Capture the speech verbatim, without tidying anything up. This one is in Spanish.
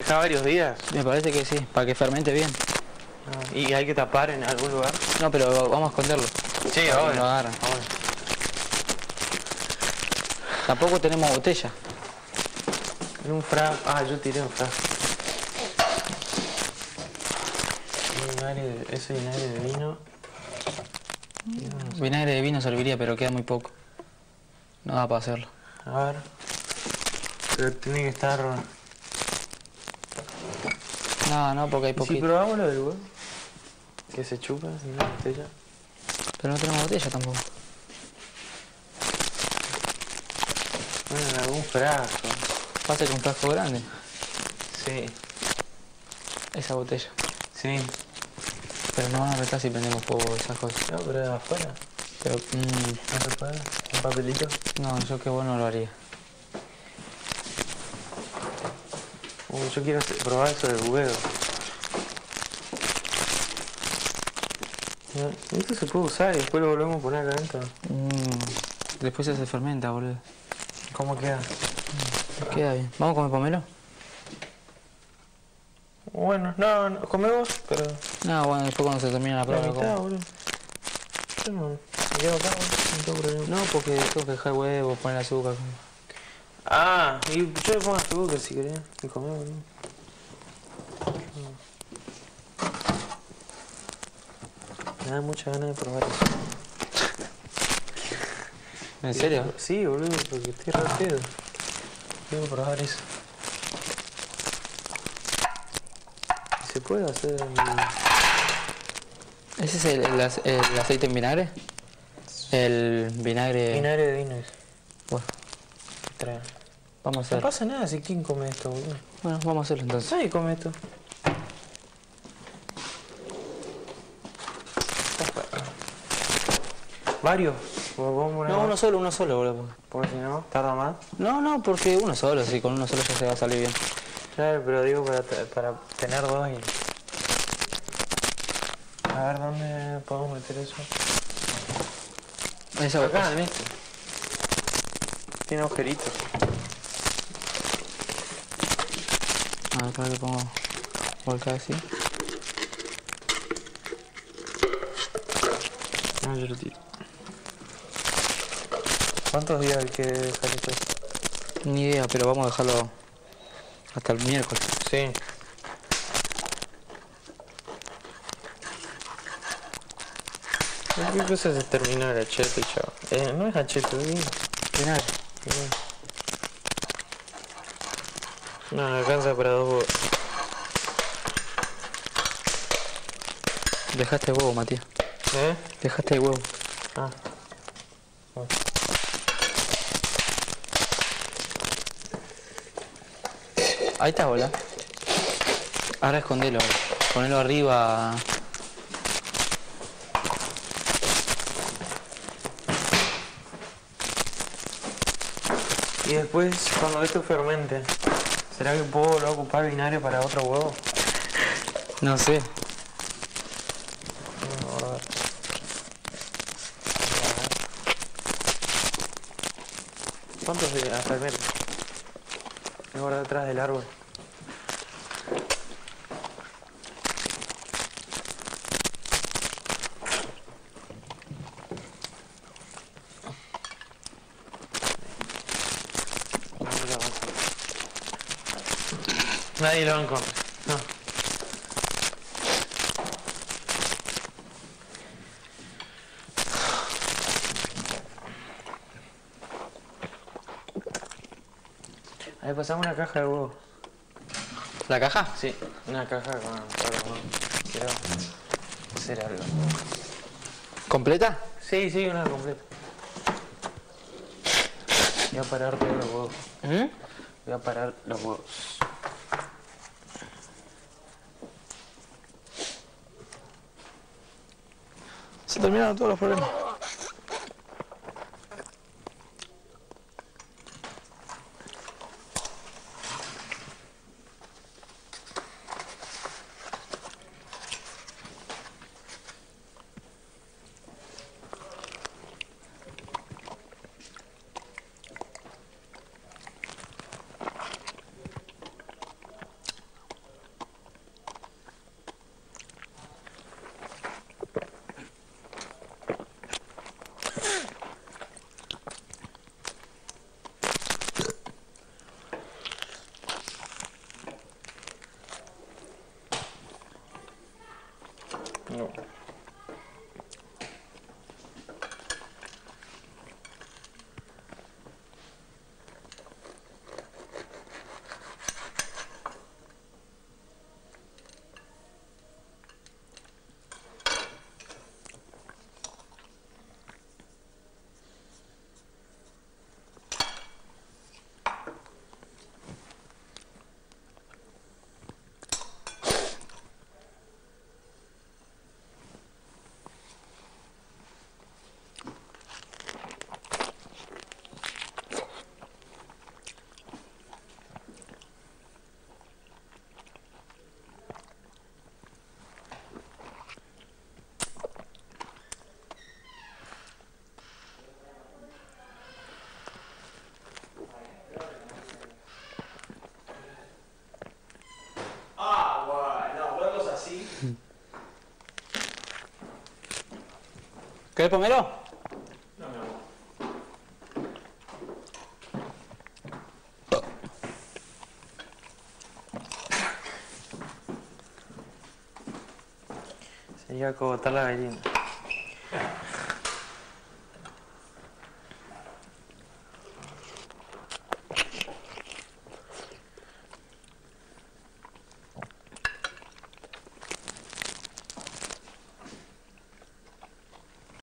dejar varios días. Me parece que sí, para que fermente bien. Ah, ¿y hay que tapar en algún lugar? No, pero vamos a esconderlo. Sí, para que ahora. no lo agarren. ahora. Tampoco tenemos botella. En un frasco. Ah, yo tiré un frasco. Vinagre de- ese vinagre de vino. Vinagre de vino serviría, pero queda muy poco. No da para hacerlo. A ver. Pero tiene que estar. No, no, porque hay ¿Y si poquito. probamos lo del huevo? Que se chupa en la botella. Pero no tenemos botella tampoco. Bueno, en algún frasco. Pasa que un frasco grande. Sí. Esa botella. Sí. Pero no van a retar si prendemos fuego o esas cosas. No, pero de afuera. Pero, mmm, ¿No se puede? ¿Un papelito? no, yo qué bueno lo haría. Uy, yo quiero hacer- probar eso del huevo. No, esto se puede usar y después lo volvemos a poner acá adentro. Mm, después se fermenta, boludo. ¿Cómo queda? Queda bien. ¿Vamos a comer pomelo? Bueno, no, no, comemos, pero... No, bueno, después cuando se termine la La prueba lo mitad, como. boludo. Yo no... Me quedo acá, boludo. No tengo problema. No, porque tengo que dejar huevo, poner azúcar. Ah, y yo le pongo azúcar si querés. Y comemos, boludo. Me da mucha ganas de probar eso. ¿En serio? Sí, boludo, porque estoy re pedo. Quiero probar eso. ¿Se puede hacer en... ¿Ese es el, el ace- el aceite en vinagre? El vinagre... vinagre de vino? Es. Bueno, Trae. vamos a No hacerlo. pasa nada si quién come esto, boludo. Bueno, vamos a hacerlo entonces. Nadie come esto. ¿Varios? ¿O vamos a poner No, más? uno solo, uno solo, boludo. Porque si no, tarda más. No, no, porque uno solo, sí, con uno solo ya se va a salir bien. Claro, pero digo para, para tener dos y... A ver, ¿dónde podemos meter eso? Esa Acá, en este. Tiene agujeritos. A ver, para que pongo volcada así. No, yo lo tiro. ¿Cuántos días hay que dejar esto? Ni idea, pero vamos a dejarlo hasta el miércoles. Sí. ¿Qué cosa se terminó el acheto y chao? Eh, no es acheto, es vino. Vinagre. No, no alcanza para dos huevos. Dejaste huevo, Matías. ¿Eh? Dejaste huevo. Ah. Bueno. Ahí está, bola. Ahora escondelo. Ponelo arriba. Y después, cuando esto fermente, ¿será que puedo volver a ocupar vinagre para otro huevo? No sé. No, a ver. ¿Cuántos de hasta el metro? Es ahora detrás del árbol. Nadie lo va a encontrar. No. Ahí pasamos una caja de huevos. ¿La caja? Sí, una caja con todos los huevos. Quiero hacer algo. ¿Completa? Sí, sí, una completa. Voy a parar todos los huevos. ¿Mm? Voy a parar los huevos. Se terminaron todos los problemas. No. ¿Quieres pomelo? No, mi amor. Sería como botar la gallina.